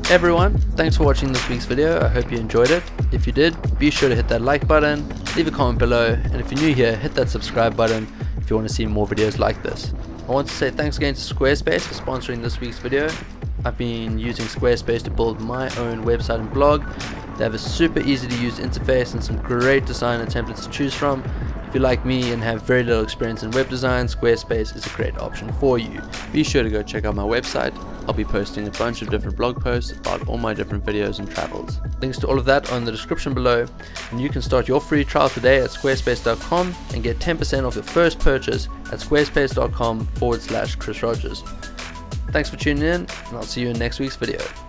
Hey everyone, thanks for watching this week's video. I hope you enjoyed it. If you did, be sure to hit that like button, leave a comment below, and if you're new here, hit that subscribe button if you want to see more videos like this. I want to say thanks again to Squarespace for sponsoring this week's video. I've been using Squarespace to build my own website and blog. They have a super easy to use interface and some great design and templates to choose from. If you're like me and have very little experience in web design, Squarespace is a great option for you. Be sure to go check out my website. I'll be posting a bunch of different blog posts about all my different videos and travels. Links to all of that are in the description below, and you can start your free trial today at squarespace.com and get 10% off your first purchase at squarespace.com/Chris Rogers. Thanks for tuning in, and I'll see you in next week's video.